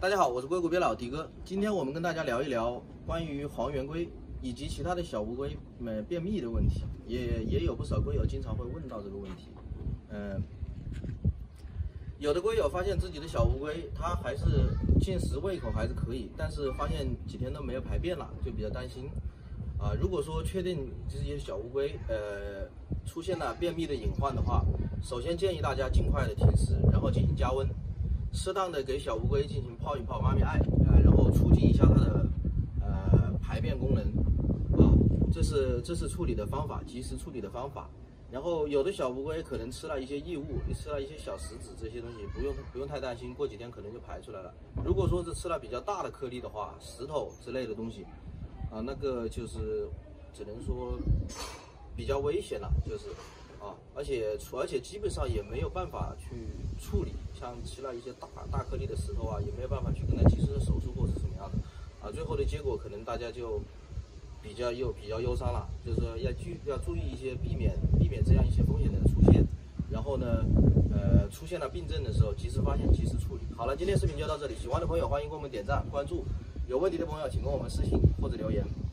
大家好，我是硅谷别老迪哥。今天我们跟大家聊一聊关于黄圆规以及其他的小乌龟便秘的问题，也有不少龟友经常会问到这个问题。有的龟友发现自己的小乌龟它还是进食胃口还是可以，但是发现几天都没有排便了，就比较担心。如果说确定这些小乌龟出现了便秘的隐患的话，首先建议大家尽快的停食，然后进行加温。适当的给小乌龟进行泡一泡妈咪爱，然后促进一下它的排便功能这是处理的方法，及时处理的方法。然后有的小乌龟可能吃了一些异物，吃了一些小石子这些东西，不用太担心，过几天可能就排出来了。如果说是吃了比较大的颗粒的话，石头之类的东西那个就是只能说比较危险了，就是而且基本上也没有办法去处理，像吃了一些大颗粒的石头也没有办法去跟它及时的手术或者什么样的最后的结果可能大家就比较忧伤了，就是说要注意一些，避免这样一些风险的出现。然后呢，出现了病症的时候，及时发现，及时处理。好了，今天视频就到这里，喜欢的朋友欢迎给我们点赞关注，有问题的朋友请跟我们私信或者留言。